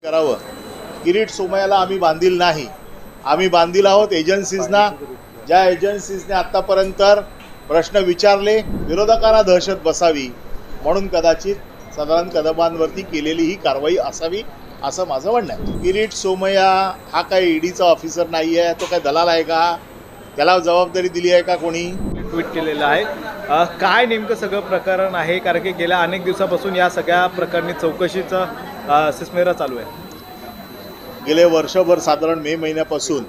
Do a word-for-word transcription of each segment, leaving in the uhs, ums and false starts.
करावं. किरीट सोमय्याला आम्ही बांधील नाही, आम्ही बांधील आहोत एजन्सीजना. ज्या एजन्सीजने आत्तापर्यंत प्रश्न विचारले, विरोधकांना दहशत बसावी म्हणून कदाचित साधारण कदमांवरती केलेली ही कारवाई असावी असं माझं म्हणणं आहे. किरीट सोमय्या हा काही ईडीचा ऑफिसर नाही आहे, तो काय दलाल आहे का? त्याला जबाबदारी दिली आहे का कोणी? ट्विट केलेलं आहे. काय नेमकं सगळं प्रकरण आहे, कारण की गेल्या अनेक दिवसापासून या सगळ्या प्रकरणी चौकशीचा सिसमेरा चालू आहे. गेले वर्षभर साधारण मे महिन्यापासून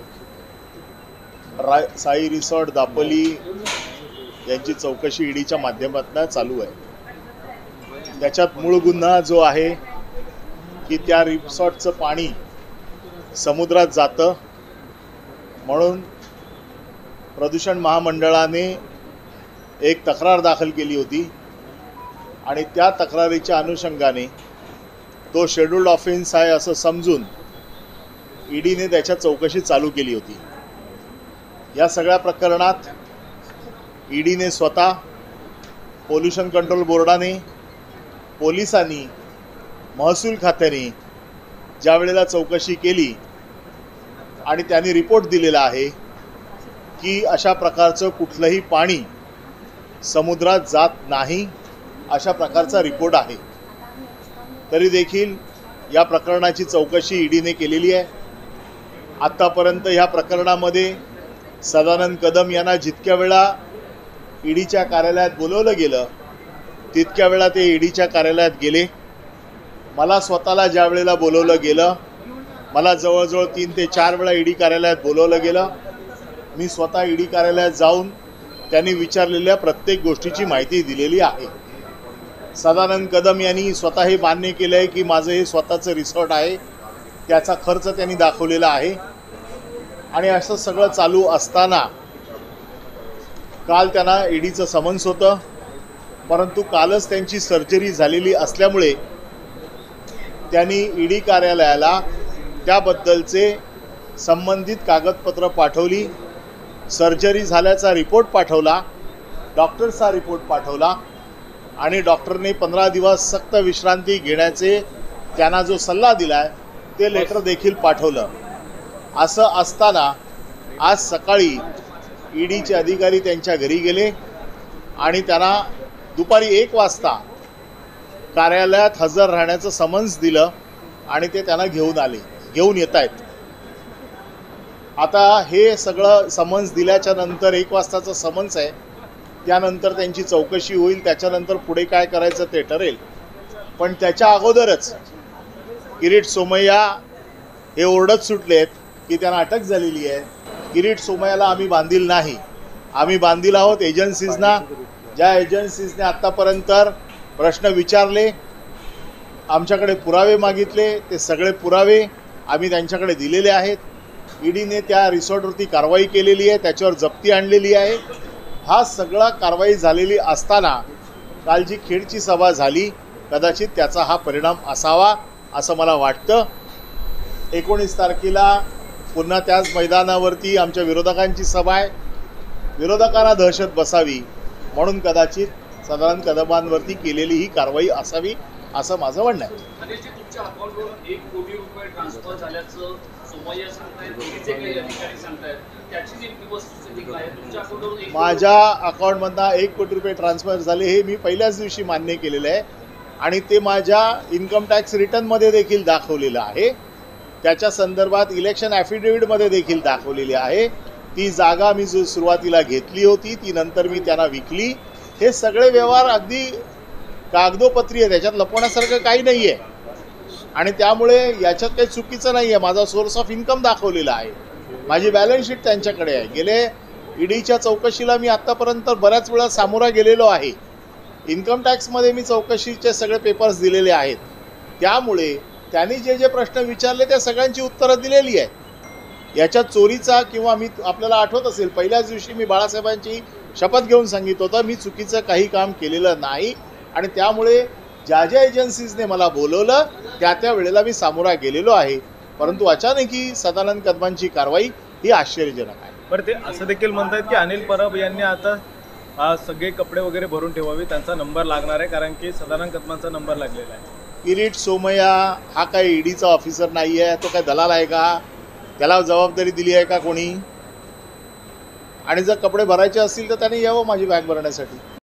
राय साई रिसॉर्ट दापोली यांची चौकशी ईडीच्या माध्यमातून चालू आहे. त्याच्यात मूळ गुन्हा जो आहे की त्या रिसॉर्टचं पाणी समुद्रात जातं म्हणून प्रदूषण महामंडळाने एक तक्रार दाखल केली होती आणि त्या तक्रारीच्या अनुषंगाने तो शेड्यूल्ड ऑफेन्स आहे असं समजून ईडीने त्याच्या चौकशी चालू केली होती. या सगळ्या प्रकरणात ईडीने स्वतः, पोल्युशन कंट्रोल बोर्डाने, पोलिसांनी, महसूल खात्याने ज्या वेळेला चौकशी केली आणि त्यांनी रिपोर्ट दिलेला आहे की अशा प्रकारचं कुठलंही पाणी समुद्रात जात नाही, अशा प्रकारचा रिपोर्ट आहे. तरी देखील या प्रकरणाची चौकशी ईडीने केलेली आहे. आत्तापर्यंत ह्या प्रकरणामध्ये सदानंद कदम यांना जितक्या वेळा ईडीच्या कार्यालयात बोलवलं गेलं तितक्या वेळा ते ईडीच्या कार्यालयात गेले. मला स्वतःला ज्या वेळेला बोलवलं गेलं, मला जवळजवळ तीन ते चार वेळा ईडी कार्यालयात बोलवलं गेलं. मी स्वतः ईडी कार्यालयात जाऊन त्यांनी विचारलेल्या प्रत्येक गोष्टीची माहिती दिलेली आहे. सदानंद कदम यांनी स्वतः हे मान्य केलं आहे की माझं हे स्वतःचं रिसॉर्ट आहे, त्याचा खर्च त्यांनी दाखवलेला आहे. आणि असं सगळं चालू असताना काल त्यांना ईडीचं समन्स होतं, परंतु कालच त्यांची सर्जरी झालेली असल्यामुळे त्यांनी ईडी कार्यालयाला त्याबद्दलचे संबंधित कागदपत्र पाठवली, सर्जरी झाल्याचा रिपोर्ट पाठवला, डॉक्टरचा रिपोर्ट पाठवला आणि डॉक्टरने पंधरा दिवस सक्त विश्रांती घेण्याचे त्यांना जो सल्ला दिला आहे ते लेटर देखील पाठवलं. असं असताना आज सकाळी ईडीचे अधिकारी त्यांच्या घरी गेले आणि त्यांना दुपारी एक वाजता कार्यालयात हजर राहण्याचं समन्स दिलं आणि ते त्यांना घेऊन आले, घेऊन येत आहेत. आता हे सगळं समन्स दिल्याच्या नंतर एक वाजताचं समन्स आहे, त्यानंतर त्यांची चौकशी होईल, त्याच्यानंतर पुढे काय करायचं ते ठरेल. पण त्याच्या अगोदरच किरीट सोमय्या हे ओरडत सुटले आहेत की त्यांना अटक झालेली आहे. किरीट सोमय्याला आम्ही बांधील नाही, आम्ही बांधील आहोत एजन्सीजना. ज्या एजन्सीजने आत्तापर्यंत प्रश्न विचारले, आमच्याकडे पुरावे मागितले, ते सगळे पुरावे आम्ही त्यांच्याकडे दिलेले आहेत. ईडीने त्या रिसॉर्टवरती कारवाई केलेली आहे, त्याच्यावर जप्ती आणलेली आहे. हा सगळा कारवाई झालेली असताना काल जी खेडची सभा झाली कदाचित त्याचा हा परिणाम असावा असं मला वाटतं. एकोणीस तारखेला पुन्हा त्याच मैदानावरती आमच्या विरोधकांची सभा आहे. विरोधकांना दहशत बसावी म्हणून कदाचित साधारण कदमांवरती केलेली ही कारवाई असावी असं माझं म्हणणं आहे. तुमच्या अकाउंटवर एक कोटी रुपये ट्रान्सफर झाल्याचं सोमय्या सांगतायत, ईडीचे काही अधिकारी सांगतायत, त्याची जी वस्तुस्थिती आहे तुमच्या अकाउंटवर माझ्या अकाउंटमधनं एक कोटी रुपये ट्रान्सफर झाले हे मी पहिल्याच दिवशी मान्य केलेलं आहे आणि ते माझ्या इन्कम टॅक्स रिटर्नमध्ये देखील दाखवलेलं आहे. त्याच्या संदर्भात इलेक्शन ॲफिडेव्हिटमध्ये देखील दाखवलेली आहे. ती जागा मी जो सुरुवातीला घेतली होती ती नंतर मी त्यांना विकली. हे सगळे व्यवहार अगदी कागदोपत्री आहे, त्याच्यात लपवण्यासारखं काही नाही आहे आणि त्यामुळे याच्यात काही चुकीचं नाही आहे. माझा सोर्स ऑफ इन्कम दाखवलेला आहे, माझी बॅलन्स शीट त्यांच्याकडे आहे. गेले ईडीच्या चौकशीला मी आत्तापर्यंत बऱ्याच वेळा सामोरा गेलेलो आहे. इन्कम टॅक्समध्ये मी चौकशीचे सगळे पेपर्स दिलेले आहेत. त्यामुळे त्यांनी जे जे प्रश्न विचारले त्या सगळ्यांची उत्तरं दिलेली आहेत. याच्यात चोरीचा किंवा मी आपल्याला आठवत असेल पहिल्याच दिवशी मी बाळासाहेबांची शपथ घेऊन सांगितलं होतं मी चुकीचं काही काम केलेलं नाही आणि त्यामुळे ज्या ज्या एजन्सीजने मला बोलवलं त्या त्या वेळेला मी सामोरा गेलेलो आहे. परंतु अचानक ही सदानंद कदमांची कारवाई ही आश्चर्यजनक आहे. बरं, ते असं देखील म्हणतात की अनिल परब यांनी आता सगळे कपडे वगैरे भरून ठेवावे, त्यांचा नंबर लागणार आहे कारण की सदानंद कदमांचा नंबर लागलेला आहे. किरीट सोमय्या हा काय ईडीचा ऑफिसर नाही आहे, तो काय दलाल आहे का? त्याला जबाबदारी दिली आहे का कोणी? आणि जर कपडे भरायचे असतील तर त्याने यावं माझी बॅग भरण्यासाठी.